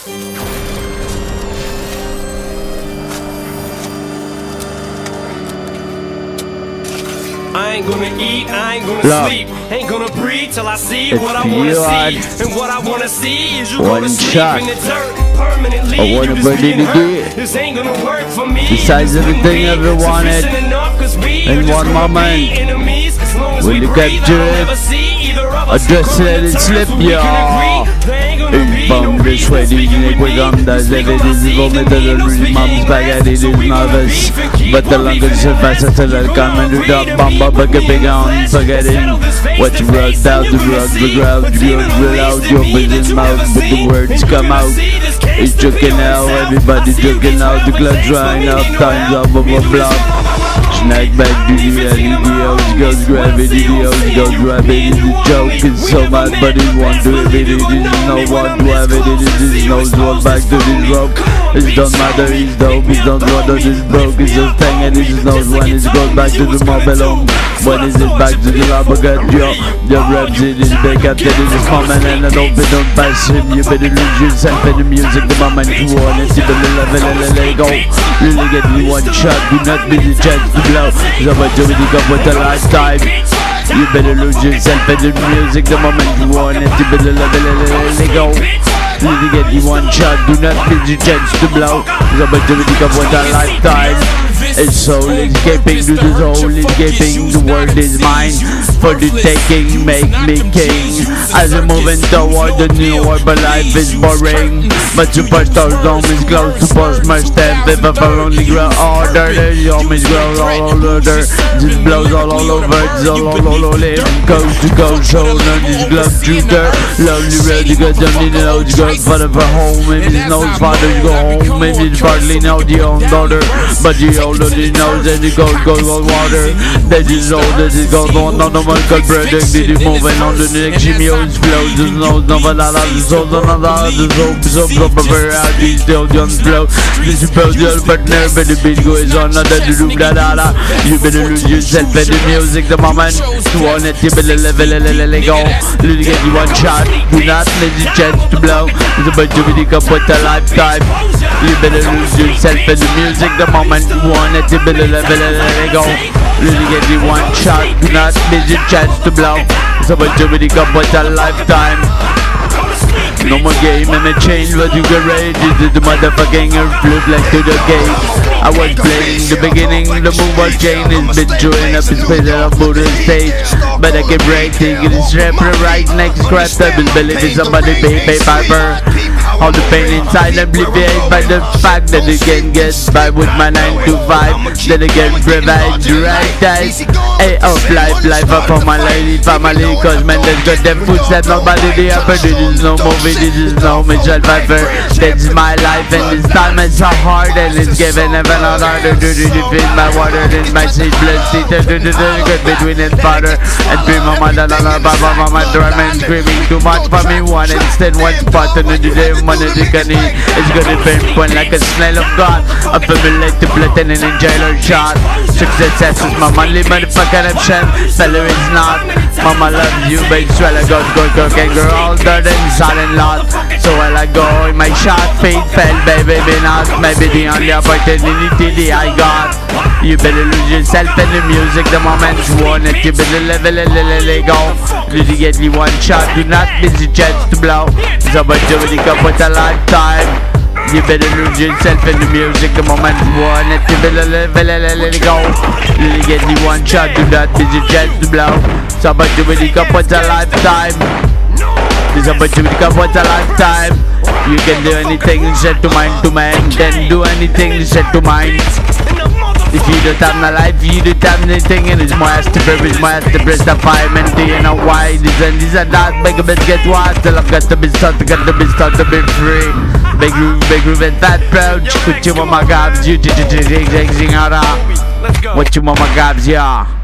I ain't gonna eat, I ain't gonna sleep, ain't gonna breathe till I see what I wanna see. And what I wanna see is you gonna sleep in the dirt permanently. I wanna burn it again. This ain't gonna work for me. Besides everything I ever wanted, in one moment, when you capture it, I just let it slip, y'all. Une bombe de sweaty, comme das evidence, vomited the mom's spaghetti is nervous. But the longer surface until I come into the bomb up like a big on forgetting what you wrote out the rug, the ground, you will out your business mouth, but the words come out. It's joking out, everybody joking out, the clock drying up, time's up of a block. Snack back to the LEDOs, goes grab it, EDOs, goes grab it. The joke is so bad, but it won't do it. It is no one to have it. It is knows what back to this rope. It don't matter, it's dope. It don't matter, it's broke. It's just thing, and it knows when it goes back to the mobile home. When is it back to the rubber gut? Yo, the reps it is back up to this moment, and I don't pass him. You better lose yourself in the music the moment you want it. You better let it go. Really get me one shot, do not miss a chance to blow. Somebody come with a lifetime. You better lose yourself in the music the moment you want it. You better let it go. Really get you one shot, do not miss a chance to blow. Somebody come with a lifetime. It's soul escaping to the soul escaping. The world is mine for the taking. Make me king as I'm moving toward the new world, but life is boring. But superstar's dome is close to post my step. If I only grow older, the homies grow all older. Just blows all over, it's all over. Coast to coast, show none is glove shooter. Lovely red, you got don't need to know you got father for home. Maybe it's no father, you go home. Maybe it's partly now the own daughter, but you already knows that it goes water. That is all that it goes on the Michael product. Did it moving on the next Jimmy-O's flows. There's no banana, the souls on the soap, so proper out these still don't flow. This is your partner, but the beat goes on, not that do da. You better lose yourself in the music the moment you want it, you better let go. Let get you one shot, do not let the chance to blow. It's about to be up with a lifetime. You better lose yourself in the music the moment you want it, you better let go. Really get you one shot, do not miss your chance to blow. It's about to be up with a lifetime. No more game and a change, but you get ready. This is the motherfucking flip like to the gate. I was playing the beginning, the move was chain is been chewing up his face on the stage. But I get right, taking this rapper right next scrap. I will believe in somebody pay piper. All the pain inside obliviated by the fact that they can get by with my 9 to 5. Then again provide the right ties. Hey, of life up for my lady family. Cause man, there's got them footsteps, nobody the upper. This is no movie, this is no Michelle Pfeiffer. That's my life and this time it's so hard. And it's given heaven on harder to defeat my water. In my seat, blood seat, good between and father. And dream of my papa, mama, drumming, screaming too much for me. One instead, one spot on the day. It's gonna pinpoint like a snail of God. I familiar to plotting in a jailer shot. Success is my money, motherfucking option. Fellow is not. Mama loves you, but swallow go and girl older than silent lot. So while I go in my shot, fate fell, baby, not. Maybe the only opportunity I got. You better lose yourself in the music the moment you want it. You better let go. Really get you one shot, do not miss the chance to blow. Somebody really come with a lifetime. You better lose yourself in the music the moment you want it. You better let it go. Really get you one shot, do not miss the chance to blow. Somebody really come with a lifetime. Somebody really come with a lifetime. You can do anything set to mind to man. Then do anything set to mind. If you don't have no life, you don't have anything. And it's my ass to press the fireman. Do you know why? This and that. Big bit get what? Till I've got to be start to be free. Big groove and fat proud. What you mama gabs, you what you mama gabs, yeah.